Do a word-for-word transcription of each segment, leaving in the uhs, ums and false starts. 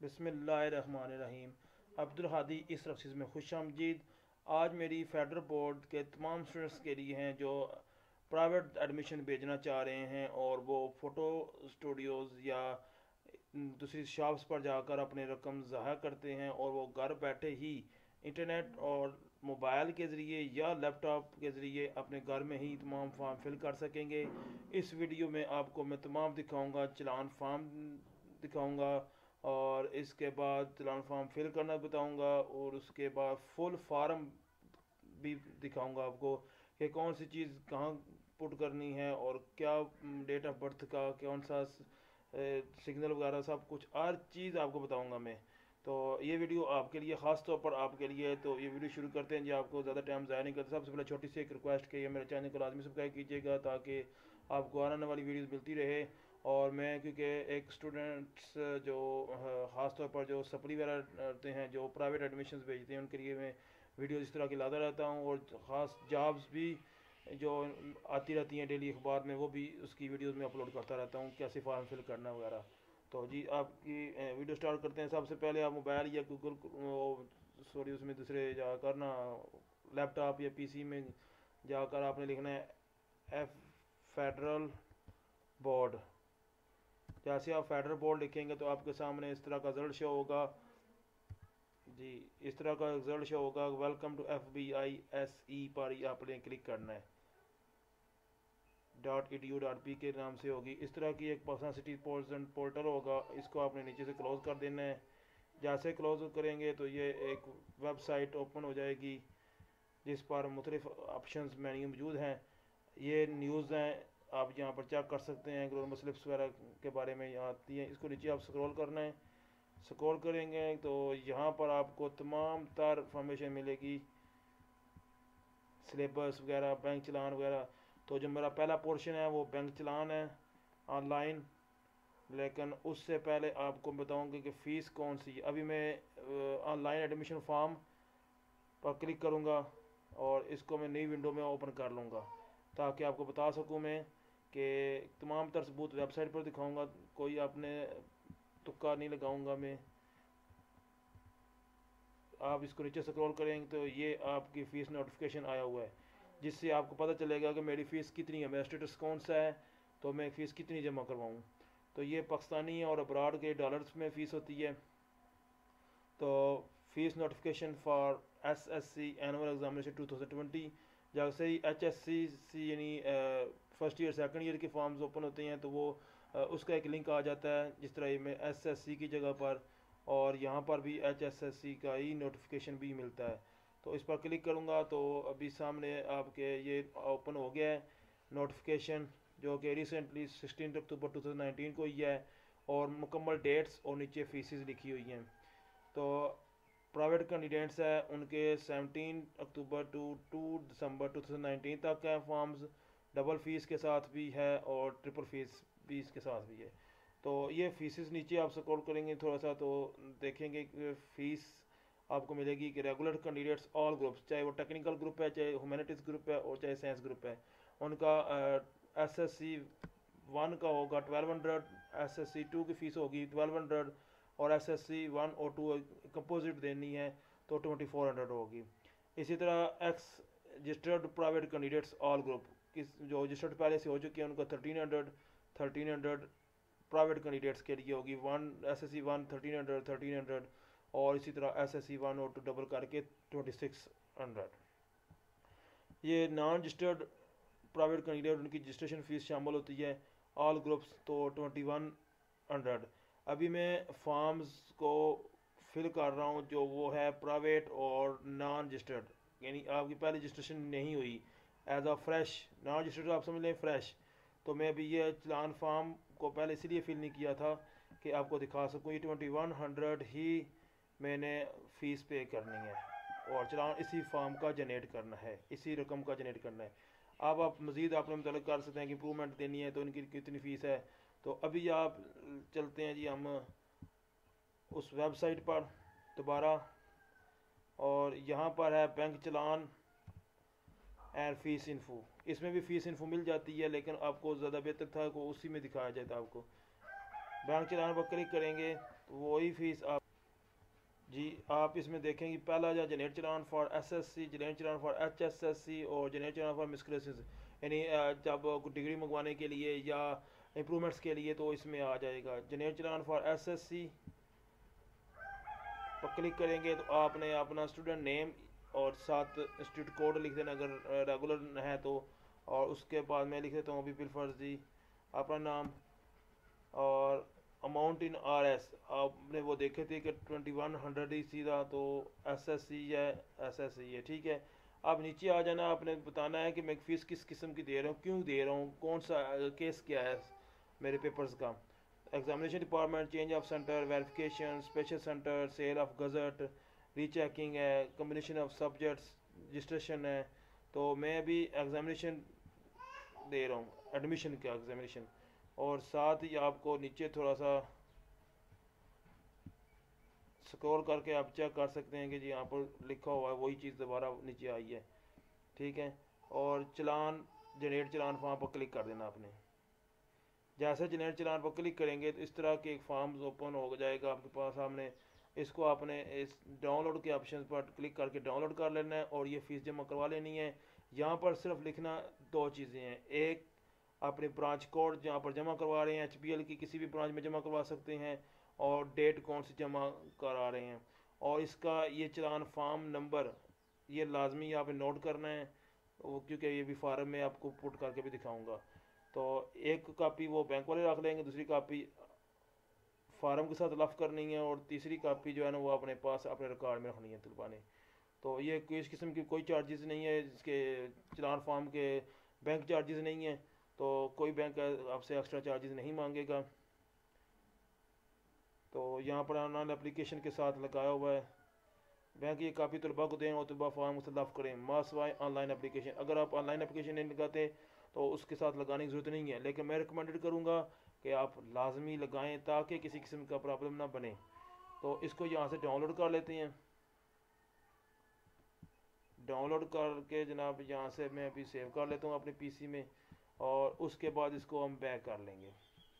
बिस्मिल्लाहिर्रहमानिर्रहीम। अब्दुल हादी इस रफ्सीज़ में खुश आमदीद। आज मेरी फेडरल बोर्ड के तमाम स्टूडेंट्स के लिए हैं जो प्राइवेट एडमिशन भेजना चाह रहे हैं और वो फ़ोटो स्टूडियोज़ या दूसरी शॉप्स पर जाकर अपने रकम ज़ाया करते हैं और वो घर बैठे ही इंटरनेट और मोबाइल के ज़रिए या लैपटॉप के ज़रिए अपने घर में ही तमाम फॉर्म फिल कर सकेंगे। इस वीडियो में आपको मैं तमाम दिखाऊंगा, चलान फॉर्म दिखाऊंगा और इसके बाद चलान फॉर्म फिल करना बताऊंगा और उसके बाद फुल फार्म भी दिखाऊंगा आपको कि कौन सी चीज़ कहाँ पुट करनी है और क्या डेट ऑफ बर्थ का कौन सा सिग्नल वगैरह सब कुछ हर चीज़ आपको बताऊंगा मैं। तो ये वीडियो आपके लिए ख़ास तौर पर आपके लिए। तो ये वीडियो शुरू करते हैं जी, आपको ज़्यादा टाइम ज़ाया नहीं करते। सबसे पहले छोटी सी एक रिक्वेस्ट कि ये मेरे चैनल को लाजमी सब्सक्राइब कीजिएगा ताकि आपको आने वाली वीडियोस मिलती रहे। और मैं क्योंकि एक स्टूडेंट्स जो ख़ास तौर पर जो सप्ली वगैरह रहते हैं जो प्राइवेट एडमिशन भेजते हैं उनके लिए मैं वीडियो इस तरह की लाता रहता हूँ और ख़ास जॉब्स भी जो आती रहती हैं डेली अखबार में वो भी उसकी वीडियोस में अपलोड करता रहता हूँ, कैसे फॉर्म फिल करना वगैरह। तो जी आपकी वीडियो स्टार्ट करते हैं। सबसे पहले आप मोबाइल या गूगल सॉरी उसमें दूसरे जाकर ना लैपटॉप या पीसी में जाकर आपने लिखना है एफ फेडरल बोर्ड। जैसे आप फेडरल बोर्ड लिखेंगे तो आपके सामने इस तरह का रिजल्ट शो होगा जी, इस तरह का रिजल्ट शो होगा। Welcome to F B I S E पर ही आपने क्लिक करना है। Dot E D U dot P K नाम से होगी। इस तरह की एक पाकिस्तान सिटी पोर्टल होगा, इसको आपने नीचे से क्लोज़ कर देना है। जैसे क्लोज़ करेंगे तो ये एक वेबसाइट ओपन हो जाएगी जिस पर मुख्तलिफ ऑप्शंस मेन्यू मौजूद हैं। ये न्यूज़ हैं, आप यहाँ पर चेक कर सकते हैं। ग्लोबल स्लिप्स वगैरह के बारे में यहाँ आती हैं। इसको नीचे आप स्क्रॉल करना है। स्क्रॉल करेंगे तो यहाँ पर आपको तमाम तर इंफॉर्मेशन मिलेगी, सिलेबस वगैरह, बैंक चलान वगैरह। तो जो मेरा पहला पोर्शन है वो बैंक चलान है ऑनलाइन, लेकिन उससे पहले आपको बताऊंगा कि फ़ीस कौन सी। अभी मैं ऑनलाइन एडमिशन फॉर्म पर क्लिक करूंगा और इसको मैं नई विंडो में ओपन कर लूँगा ताकि आपको बता सकूं मैं कि तमाम तर सबूत वेबसाइट पर दिखाऊंगा, कोई आपने तुक्का नहीं लगाऊंगा मैं। आप इसको नीचे स्क्रॉल करेंगे तो ये आपकी फ़ीस नोटिफिकेशन आया हुआ है जिससे आपको पता चलेगा कि मेरी फ़ीस कितनी है, मेरा स्टेटस कौन सा है, तो मैं फ़ीस कितनी जमा करवाऊँ। तो ये पाकिस्तानी और अब्राड के डॉलर्स में फ़ीस होती है। तो fees notification for S S C annual examination two thousand twenty, जैसे ही एच एस सी सी यानी फर्स्ट ईयर सेकंड ईयर के फॉर्म्स ओपन होते हैं तो वो आ, उसका एक लिंक आ जाता है जिस तरह में एस एस सी की जगह पर, और यहाँ पर भी एच एस एस सी का ही नोटिफिकेशन भी मिलता है। तो इस पर क्लिक करूँगा तो अभी सामने आपके ये ओपन हो गया है नोटिफिकेशन जो कि recently sixteen October two thousand nineteen को ही है और मुकम्मल डेट्स और नीचे फीसेस लिखी हुई हैं। तो प्राइवेट कैंडिडेट्स है उनके seventeen October to to December two thousand nineteen तक है फॉर्म्स, डबल फ़ीस के साथ भी है और ट्रिपल फीस भी इसके साथ भी है। तो ये फीसेस नीचे आप स्क्रॉल करेंगे थोड़ा सा तो देखेंगे कि फ़ीस आपको मिलेगी कि रेगुलर कैंडिडेट्स ऑल ग्रुप्स, चाहे वो टेक्निकल ग्रुप है, चाहे ह्यूमैनिटीज़ ग्रुप है और चाहे साइंस ग्रुप है, उनका एस एस सी वन का होगा twelve hundred, S S C two की फ़ीस होगी ट्वेल्व हंड्रेड और एस एस सी वन और टू कंपोजिट देनी है तो ट्वेंटी फोर हंड्रेड होगी। इसी तरह ex registered private candidates all group किस जो रजिस्टर्ड पहले से हो चुके हैं उनका thirteen hundred thirteen hundred private candidates के लिए होगी। One S S C one thirteen hundred thirteen hundred और इसी तरह एस एस सी वन और टू डबल करके ट्वेंटी सिक्स हंड्रेड। ये नॉन रजिस्टर्ड प्राइवेट कैंडिडेट उनकी रजिस्ट्रेशन फ़ीस शामिल होती है ऑल ग्रुप्स तो ट्वेंटी वन हंड्रेड। अभी मैं फॉर्म्स को फिल कर रहा हूँ जो वो है प्राइवेट और नॉन रजिस्टर्ड, यानी आपकी पहले रजिस्ट्रेशन नहीं हुई as a fresh, non registered आप समझ लें फ्रेश। तो मैं अभी ये चलान फॉर्म को पहले इसलिए फिल नहीं किया था कि आपको दिखा सकूँ। ये ट्वेंटी वन हंड्रेड ही मैंने फ़ीस पे करनी है और चलान इसी फॉर्म का जनरेट करना है, इसी रकम का जनरेट करना है। अब आप मज़ीद आपने मतलब कर सकते हैं कि इम्प्रूवमेंट देनी है तो उनकी कितनी फ़ीस है। तो अभी आप चलते हैं जी हम उस वेबसाइट पर दोबारा, और यहाँ पर है bank challan and fees info. इसमें भी फ़ीस इन्फो मिल जाती है लेकिन आपको ज़्यादा बेहतर था को उसी में दिखाया जाता है। आपको बैंक चलान पर क्लिक करेंगे वही फीस आप जी आप इसमें देखेंगे पहला जो generate challan for SSC, generate challan for HSSC और जनरेट चलान फॉर मिसक्रेसेस, यानी जब डिग्री मंगवाने के लिए या इम्प्रूवमेंट्स के लिए तो इसमें आ जाएगा। जनरेट चलान फॉर एसएससी पर क्लिक करेंगे तो आपने अपना स्टूडेंट नेम और साथ इंस्टीट्यूट कोड लिख देना अगर रेगुलर है तो, और उसके बाद मैं लिख देता हूँ अभी बिलफर्जी अपना नाम और अमाउंट इन आर एस। आपने वो देखे थे कि ट्वेंटी वन हंड्रेड ही सीधा, तो एस एस सी है एस एस सी है, ठीक है। आप नीचे आ जाना, आपने बताना है कि मैं फ़ीस किस किस्म की दे रहा हूँ, क्यों दे रहा हूँ, कौन सा केस क्या है मेरे पेपर्स का। Examination department, change of centre, verification, special centre, sale of gazette, rechecking है, कम्बिनेशन ऑफ सब्जेक्ट्स, रजिस्ट्रेशन है। तो मैं अभी एग्जामिनेशन दे रहा हूँ, एडमिशन का एग्जामिनेशन। और साथ ही आपको नीचे थोड़ा सा स्क्रॉल करके आप चेक कर सकते हैं कि जी यहाँ पर लिखा हुआ है वही चीज़ दोबारा नीचे आई है, ठीक है। और चलान, जनरेट चलान फॉर्म पर क्लिक कर देना आपने। जैसे जनरेट चलान पर क्लिक करेंगे तो इस तरह के एक फॉर्म ओपन हो जाएगा आपके पास सामने। इसको आपने इस डाउनलोड के ऑप्शन पर क्लिक करके डाउनलोड कर लेना है और ये फ़ीस जमा करवा लेनी है। यहाँ पर सिर्फ लिखना दो चीज़ें हैं, एक अपने ब्रांच कोड जहाँ पर जमा करवा रहे हैं, एच पी एल की किसी भी ब्रांच में जमा करवा सकते हैं, और डेट कौन सी जमा करा रहे हैं, और इसका ये चलान फॉर्म नंबर ये लाजमी यहाँ पे नोट करना है, वो क्योंकि ये भी फार्म में आपको पुट करके भी दिखाऊंगा। तो एक कापी वो बैंक वाले रख लेंगे, दूसरी कापी फार्म के साथ लफ करनी है, और तीसरी कापी जो है ना वो अपने पास अपने रिकॉर्ड में रखनी है तुलबाने। तो ये किस किस्म की कोई चार्जेस नहीं है, इसके चलान फॉर्म के बैंक चार्जेस नहीं है, तो कोई बैंक आपसे एक्स्ट्रा चार्जेस नहीं मांगेगा। तो यहाँ पर ऑनलाइन एप्लीकेशन के साथ लगाया हुआ है, बैंक ये काफ़ी तलबा को दें और तलबा फॉर्म से लफ करें, मास वाई ऑनलाइन एप्लीकेशन। अगर आप ऑनलाइन एप्लीकेशन नहीं लगाते तो उसके साथ लगाने की ज़रूरत नहीं है, लेकिन मैं रिकमेंडेड करूँगा कि आप लाजमी लगाएं ताकि किसी किस्म का प्रॉब्लम ना बने। तो इसको यहाँ से डाउनलोड कर लेते हैं। डाउनलोड करके जनाब यहाँ से मैं अभी सेव कर लेता हूँ अपने पीसी में, और उसके बाद इसको हम बैक कर लेंगे।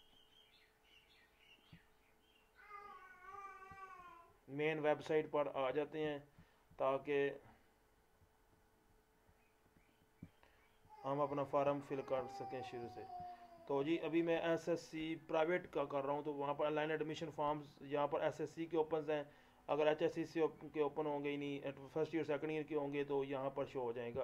मेन वेबसाइट पर आ जाते हैं ताकि हम अपना फार्म फिल कर सकें शुरू से। तो जी अभी मैं एसएससी प्राइवेट का कर रहा हूँ, तो वहाँ पर ऑनलाइन एडमिशन फॉर्म्स यहाँ पर एसएससी के ओपन हैं। अगर एचएसएससी के ओपन होंगे ही नहीं, फर्स्ट ईयर सेकंड ईयर के होंगे तो यहाँ पर शो हो जाएगा।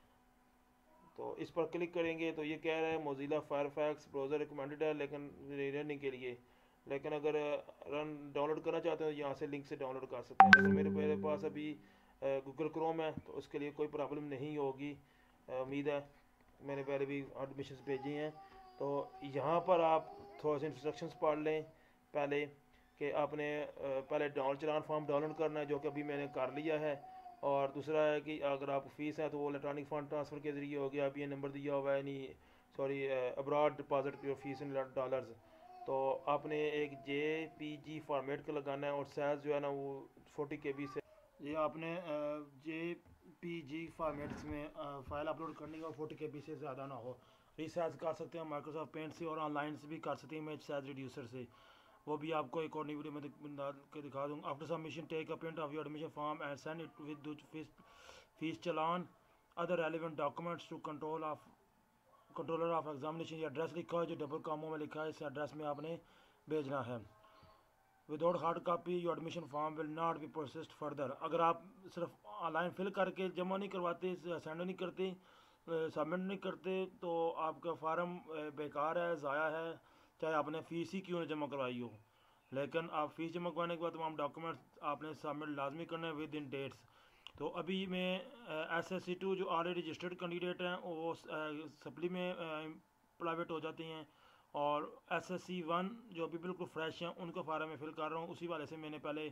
तो इस पर क्लिक करेंगे तो ये कह रहा है मोजिला फायरफॉक्स ब्राउज़र रिकमेंडेड है लेकिन रनिंग के लिए, लेकिन अगर रन डाउनलोड करना चाहते हैं तो यहाँ से लिंक से डाउनलोड कर सकते हैं। लेकिन मेरे मेरे पास अभी गूगल क्रोम है तो उसके लिए कोई प्रॉब्लम नहीं होगी, उम्मीद है। मैंने पहले भी एडमिशन भेजी हैं। तो यहाँ पर आप थोड़ा सा इंस्ट्रक्शंस पढ़ लें पहले कि आपने पहले डाउन चलान फॉर्म डाउनलोड करना है, जो कि अभी मैंने कर लिया है। और दूसरा है कि अगर आप फीस है तो वो इलेक्ट्रॉनिक फंड ट्रांसफ़र के ज़रिए हो गया। अभी ये नंबर दिया हुआ है, नहीं sorry abroad deposit your fees in dollars. तो आपने एक जे पी जी फॉर्मेट का लगाना है और साइज़ जो है ना वो फोर्टी के बी से, ये आपने जे पी जी फॉर्मेट्स में फ़ाइल अपलोड करनी है और फोर्टी के बी से ज़्यादा ना हो। रीसाइज कर सकते हैं माइक्रोसॉफ्ट पेंट से और ऑनलाइन से भी कर सकते हैं इमेज साइज रिड्यूसर से, वो भी आपको एक और नई वीडियो में डाल के दिखा दूँगा। After submission take a print of your admission form and send it with fees fees challan other relevant documents to control of controller of examination. ये एड्रेस लिखा है जो डबल कामों में लिखा है, इस एड्रेस में आपने भेजना है। Without hard copy your admission form will not be processed further. अगर आप सिर्फ ऑनलाइन फिल करके जमा नहीं करवाते, सेंड नहीं करते, सबमिट नहीं करते, तो आपका फार्म बेकार है, ज़ाया है, चाहे आपने फ़ीस ही क्यों न जमा करवाई हो। लेकिन आप फ़ीस जमा करवाने के बाद तमाम डॉक्यूमेंट्स आपने सबमिट लाजमी करने हैं विद इन डेट्स। तो अभी मैं एस एस सी टू जो ऑलरेडी रजिस्टर्ड कैंडिडेट हैं वो सप्ली में प्राइवेट हो जाती हैं, और एस एस सी वन जो अभी बिल्कुल फ्रेश हैं उनका फार्म में फिल कर रहा हूँ। उसी वाले से मैंने पहले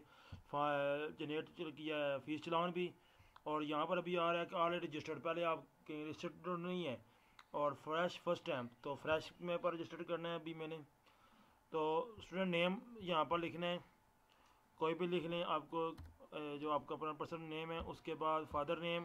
जनरेट किया है फ़ीस चलान भी, और यहाँ पर अभी आ रहा है कि ऑलरेडी रजिस्टर्ड, पहले आप रजिस्टर्ड नहीं है और फ्रेश फर्स्ट टाइम, तो फ्रेश में पर रजिस्टर्ड करना है अभी मैंने। तो स्टूडेंट नेम यहाँ पर लिखना है, कोई भी लिख लें आपको जो आपका अपना पर्सनल नेम है। उसके बाद फादर नेम,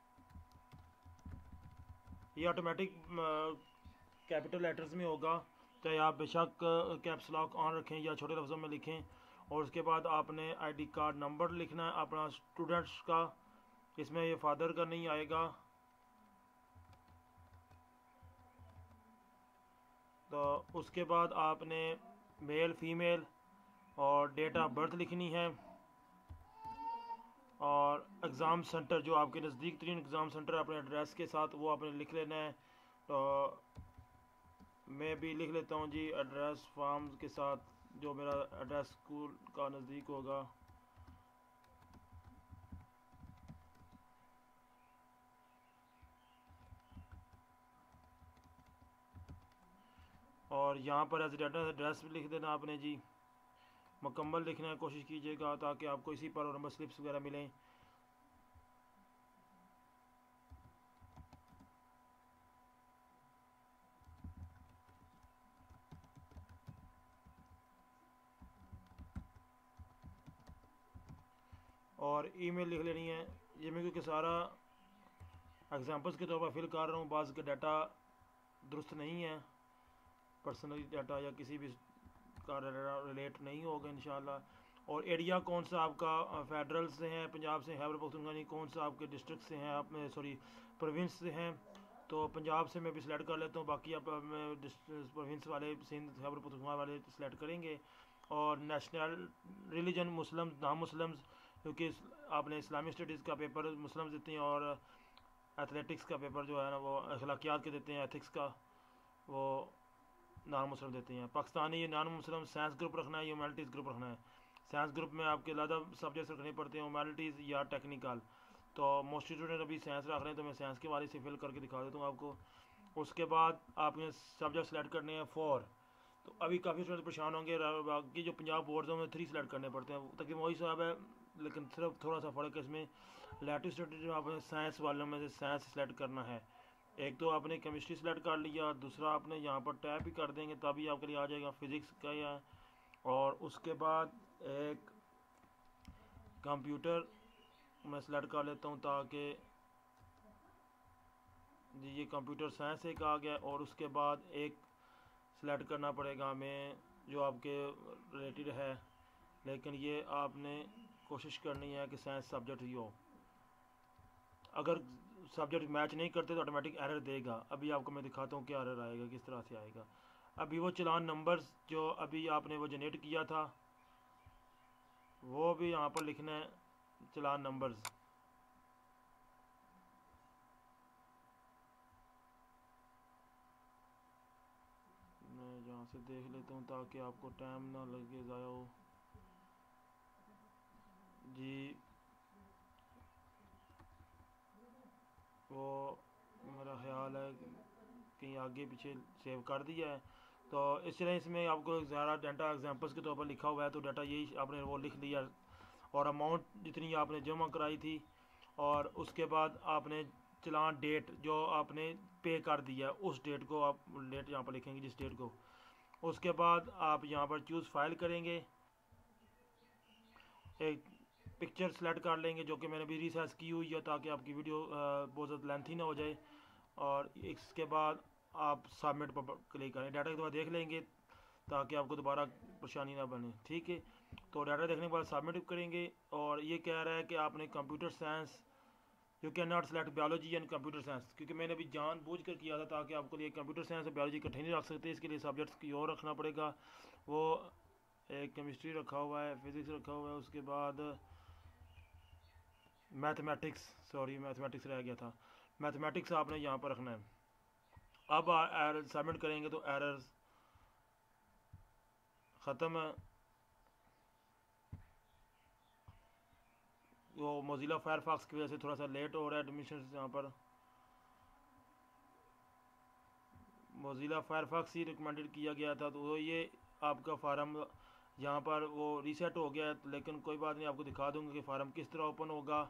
ये ऑटोमेटिक कैपिटल लेटर्स में होगा, चाहे आप बेशक कैप्स लॉक ऑन रखें या छोटे लफ्ज़ों में लिखें। और उसके बाद आपने आईडी कार्ड नंबर लिखना है अपना स्टूडेंट्स का, इसमें ये फादर का नहीं आएगा। तो उसके बाद आपने मेल फीमेल और डेट ऑफ बर्थ लिखनी है, और एग्ज़ाम सेंटर जो आपके नज़दीक तरीन एग्ज़ाम सेंटर अपने एड्रेस के साथ वो आपने लिख लेना है। तो मैं भी लिख लेता हूँ जी एड्रेस फॉर्म के साथ जो मेरा एड्रेस स्कूल का नज़दीक होगा। और यहाँ पर रेजिडेंट एड्रेस भी लिख देना आपने जी, मुकम्मल लिखना है कोशिश कीजिएगा ताकि आपको इसी पर नंबर स्लिप्स वगैरह मिलें। और ईमेल लिख लेनी है। ये मैं क्योंकि सारा एग्जांपल्स के तौर पर फिल कर रहा हूँ, बाज़ का डाटा दुरुस्त नहीं है, पर्सनल डाटा या किसी भी का रिलेट नहीं होगा इंशाल्लाह। और एरिया कौन सा आपका फेडरल से है, पंजाब से, खैबर पख्तूनख्वा, कौन सा आपके डिस्ट्रिक्ट से हैं, आप सॉरी प्रोविंस से हैं। तो पंजाब से मैं भी सिलेक्ट कर लेता हूँ, बाकी आप प्रोविंस वाले सिंध खैबर पख्तूनख्वा वाले सिलेक्ट करेंगे। और नेशनल रिलीजन मुस्लिम नाम मुस्लिम, क्योंकि आपने इस्लामिक स्टडीज़ का पेपर मुस्लिम देते हैं और एथलेटिक्स का पेपर जो है ना वो अखलाकियात के देते हैं, एथिक्स का वो नॉन मुस्लिम देते हैं। पाकिस्तानी ये नॉन मुस्लिम साइंस ग्रुप रखना है, ह्यूमैनिटीज़ ग्रुप रखना है। साइंस ग्रुप में आपके ज़्यादा सब्जेक्ट्स रखने पड़ते हैं, ह्यूमैनिटीज़ या टेक्निकल। तो मोस्ट स्टूडेंट अभी साइंस रख रहे हैं तो मैं साइंस के वाले से फिल करके दिखा देता हूँ आपको। उसके बाद आपने सब्जेक्ट सेलेक्ट करने हैं फोर। तो अभी काफ़ी स्टूडेंट परेशान होंगे, बाकी जो पंजाब बोर्ड है उनमें थ्री सेलेक्ट करने पड़ते हैं, तकरीबन वही साहब है, लेकिन सिर्फ थोड़ा सा फ़र्क है इसमें। लैटिव स्टूडेंट जो आपने साइंस वालों में से साइंस सेलेक्ट करना है, एक तो आपने केमिस्ट्री सेलेक्ट कर लिया, दूसरा आपने यहाँ पर टैप भी कर देंगे तभी आपके लिए आ जाएगा फिज़िक्स का या। और उसके बाद एक कंप्यूटर मैं सेलेक्ट कर लेता हूँ ताकि जी ये कंप्यूटर साइंस एक आ गया। और उसके बाद एक सेलेक्ट करना पड़ेगा हमें जो आपके रिलेटेड है, लेकिन ये आपने कोशिश करनी है कि साइंस सब्जेक्ट ही हो। अगर सब्जेक्ट मैच नहीं करते तो ऑटोमेटिक एरर देगा। अभी आपको मैं दिखाता हूँ क्या एरर आएगा, किस तरह से आएगा। अभी वो चलान नंबर्स जो अभी आपने वो जनरेट किया था वो भी यहाँ पर लिखना है, चलान नंबर्स। मैं यहाँ से देख लेता हूँ ताकि आपको टाइम ना लगे ज़ाया हो जी। वो मेरा ख्याल है कहीं आगे पीछे सेव कर दिया है। तो इस तरह इसमें आपको ज़्यादा डाटा एग्जांपल्स के तौर पर लिखा हुआ है, तो डाटा यही आपने वो लिख लिया। और अमाउंट जितनी आपने जमा कराई थी, और उसके बाद आपने चलान डेट जो आपने पे कर दिया उस डेट को आप डेट यहाँ पर लिखेंगे, जिस डेट को। उसके बाद आप यहाँ पर चूज़ फाइल करेंगे, एक पिक्चर सेलेक्ट कर लेंगे जो कि मैंने भी रिसाइज की हुई है ताकि आपकी वीडियो बहुत ज़्यादा लेंथी ना हो जाए। और इसके बाद आप सबमिट पर क्लिक करें, डाटा के बाद देख लेंगे ताकि आपको दोबारा परेशानी ना बने, ठीक है। तो डाटा देखने के बाद सबमिट करेंगे। और ये कह रहा है कि आपने computer science, you can not select biology and computer science, क्योंकि मैंने अभी जान बूझ कर किया था ताकि आपको लिए कंप्यूटर साइंस और बायोलॉजी इकट्ठे नहीं रख सकते, इसके लिए सब्जेक्ट्स की और रखना पड़ेगा। वो एक केमिस्ट्री रखा हुआ है, फिज़िक्स रखा हुआ है, उसके बाद मैथमेटिक्स, सॉरी मैथमेटिक्स रह गया था, मैथमेटिक्स आपने यहाँ पर रखना है। अब एरर सबमिट करेंगे तो एरर्स ख़त्म है। वो मोज़िला फायरफॉक्स की वजह से थोड़ा सा लेट हो रहा है एडमिशन, यहाँ पर मोज़िला फायरफॉक्स ही रिकमेंडेड किया गया था। तो वो ये आपका फार्म यहाँ पर वो रीसेट हो गया है, लेकिन कोई बात नहीं, आपको दिखा दूंगा कि फार्म किस तरह ओपन होगा।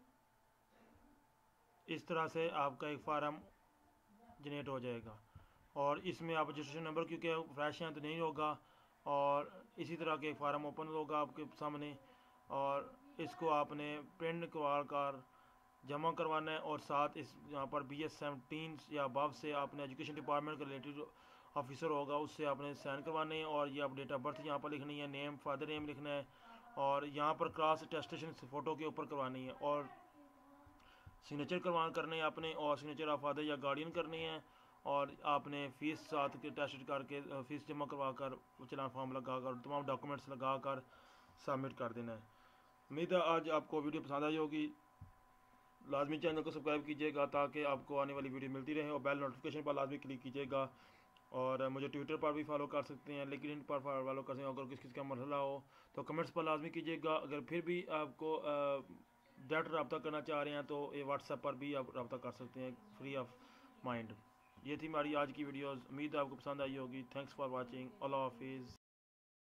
इस तरह से आपका एक फार्म जनरेट हो जाएगा। और इसमें आप रजिस्ट्रेशन नंबर क्योंकि फ्रेश हैं तो नहीं होगा, और इसी तरह के फार्म ओपन होगा आपके सामने, और इसको आपने प्रिंट करवा कर जमा करवाना है। और साथ इस यहाँ पर बी एस सेवनटीन या अबव से आपने एजुकेशन डिपार्टमेंट का रिलेटेड ऑफिसर होगा, उससे आपने साइन करवाने हैं। और ये आप डेट ऑफ बर्थ यहाँ पर लिखनी है, नेम फादर नेम लिखना है, और यहाँ पर क्लास अटेस्टेशन फ़ोटो के ऊपर करवानी है, और सिग्नेचर करवा करने हैं आपने, और सिग्नेचर ऑफ फादर या गार्डियन करनी है। और आपने फ़ीस साथ के टेस्ट करके फ़ीस जमा करवा कर चलान फॉर्म लगा कर तमाम डॉक्यूमेंट्स लगा कर सबमिट कर देना है। उम्मीद है आज आपको वीडियो पसंद आई होगी। लाजमी चैनल को सब्सक्राइब कीजिएगा ताकि आपको आने वाली वीडियो मिलती रहे, और बेल नोटिफिकेशन पर लाजमी क्लिक कीजिएगा। और मुझे ट्विटर पर भी फॉलो कर सकते हैं, लेकिन इन पर फॉलो कर सकते हैं। अगर किस किस का मसला हो तो कमेंट्स पर लाजमी कीजिएगा। अगर फिर भी आपको डायरेक्ट रब्ता करना चाह रहे हैं तो ये व्हाट्सएप पर भी आप रब्ता कर सकते हैं फ्री ऑफ माइंड। ये थी हमारी आज की वीडियोस। उम्मीद है आपको पसंद आई होगी। Thanks for watching. अल्लाह हाफिज़।